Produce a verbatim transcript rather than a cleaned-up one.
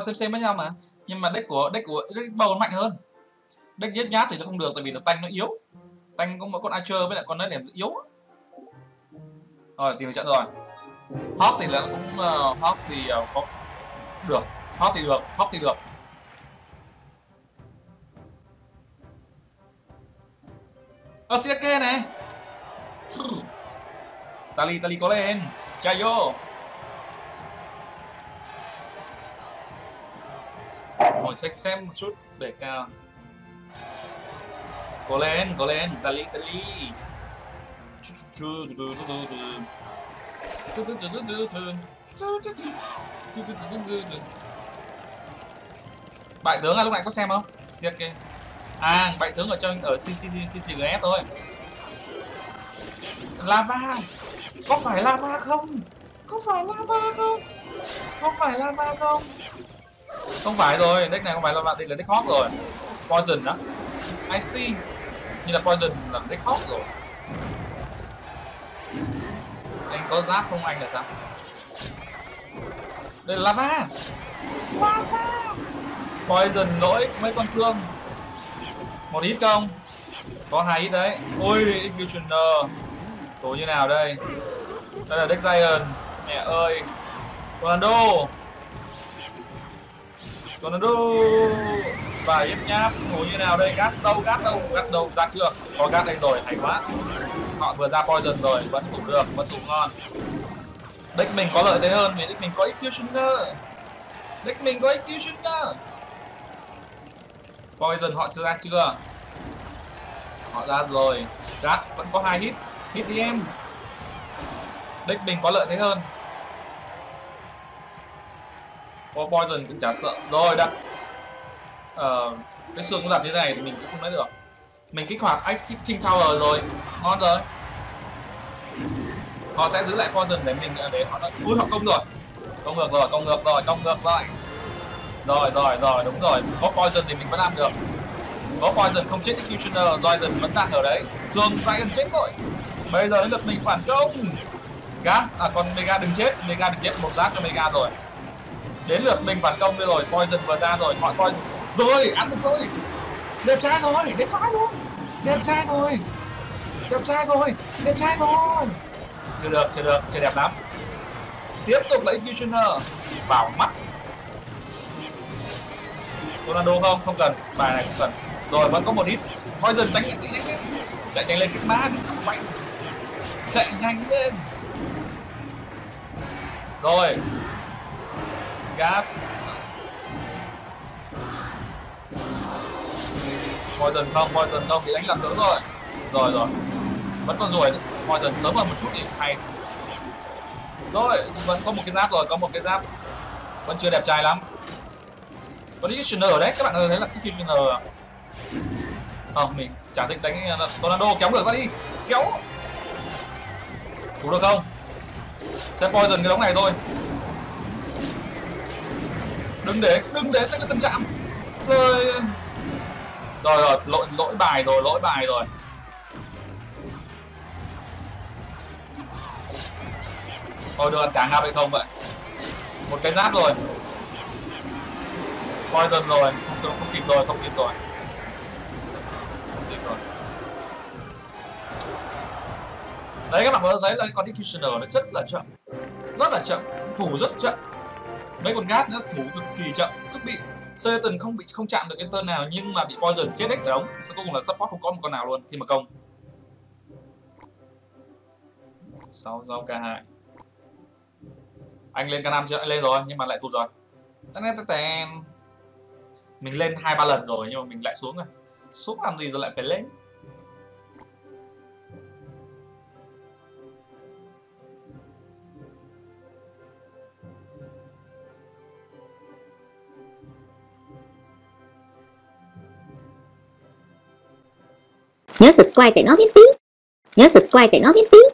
là xem xem với nhau mà. Nhưng mà deck của deck của deck bầu mạnh hơn. Deck nhét nhát thì nó không được, tại vì nó tanh nó yếu. Tanh có mỗi con Archer với lại con đấy điểm yếu. Rồi tìm được trận rồi. Hawk thì là cũng uh, Hawk thì uh, có được, Hawk thì được, Hawk thì được. Ơ xê ca này. Tali Tali có lên, chạy vô. Ngồi xách xem một chút để cao. Có lên, có lên, Tali Tali. Bại tướng à, lúc nãy có xem không? xê ca. À, bại tướng ở trong ở xê xê giê ét thôi. Lava. Có phải lava không? Có phải lava không? Có phải lava không? Không phải rồi, deck này không phải lava, đây là deck hot rồi. Poison đó. I see. Như là Poison là deck hot rồi. Anh có giáp không anh là sao? Đây là lava. Lava. Poison lỗi mấy con xương. Một hit không? Có hai hit đấy. Ôi, Executioner. Tổ như nào đây? Đây là deck Giant. Mẹ ơi. Ronaldo. Ronaldo. Và ép nháp. Tổ như nào đây? Gas đâu? Gas đâu? Gas đâu? Ra chưa? Có gas đây rồi. Hay quá. Họ vừa ra Poison rồi. Vẫn thủ được. Vẫn thủ ngon. Deck mình có lợi thế hơn vì deck mình có Executioner. Deck mình có Executioner. Poison họ chưa ra chưa? Họ ra rồi. Gas vẫn có hai hit. Hit đi em. Deck mình có lợi thế hơn. Có Poison cũng chả sợ. Rồi đặt ờ, cái xương cũng đặt như thế này thì mình cũng không lấy được. Mình kích hoạt King Tower rồi. Ngon rồi. Họ sẽ giữ lại Poison để mình để họ ui họ công rồi. Công ngược rồi, công ngược rồi, công ngược rồi. Rồi rồi rồi, đúng rồi. Có Poison thì mình vẫn làm được. Có Poison không chết Executioner, Poison vẫn đang ở đấy. Xương Giant chết rồi. Bây giờ đến lượt mình phản công. Gas, à còn Mega đừng chết, Mega đừng chết, một giáp cho Mega rồi. Đến lượt mình phản công đây rồi, Poison vừa ra rồi, họ coi rồi, ăn được rồi. Đẹp trai rồi, đẹp trai rồi. Đẹp trai rồi. Đẹp trai rồi, đẹp trai rồi. Chưa được, chưa được, chưa đẹp lắm. Tiếp tục lấy Executioner vào mắt. Ronaldo không? Không cần, bài này không cần. Rồi vẫn có một hit. Poison tránh nhanh lên, chạy nhanh lên cái má đi, mạnh. Chạy nhanh lên. Rồi. Gas. Poison không, Poison không, bị đánh lật nữa rồi. Rồi rồi. Vẫn còn ruồi. Poison sớm hơn một chút đi, hay. Rồi, vẫn có một cái giáp rồi, có một cái giáp. Vẫn chưa đẹp trai lắm. Có Executioner ở đấy, các bạn ơi thấy là Executioner. Không, mình chả thích đánh Ronaldo, kéo ngược ra đi. Kéo. Thủ được không? Sẽ Poison cái đống này thôi. Đừng để, đừng để sẽ có tâm trạng. Rồi. Rồi rồi, lỗi lỗi bài rồi, lỗi bài rồi. Thôi được ăn cá ngáp hay không vậy? Một cái giáp rồi. Poison rồi, không, không kịp rồi, không kịp rồi. Không kịp rồi. Đấy các bạn có thấy là con Executioner nó rất là chậm. Rất là chậm, thủ rất chậm. Mấy con Gas nữa thủ cực kỳ chậm, cứ bị Satan không bị không chạm được cái turn nào nhưng mà bị Poison chết hết đống. Sau cuối cùng là support không có một con nào luôn khi mà công. Sau sau ca hai. Anh lên ca năm chưa? Anh lên rồi nhưng mà lại tụt rồi. Mình lên hai ba lần rồi nhưng mà mình lại xuống rồi. Xuống làm gì rồi lại phải lên? Nhớ subscribe tại nó miễn phí. Nhớ subscribe tại nó miễn phí.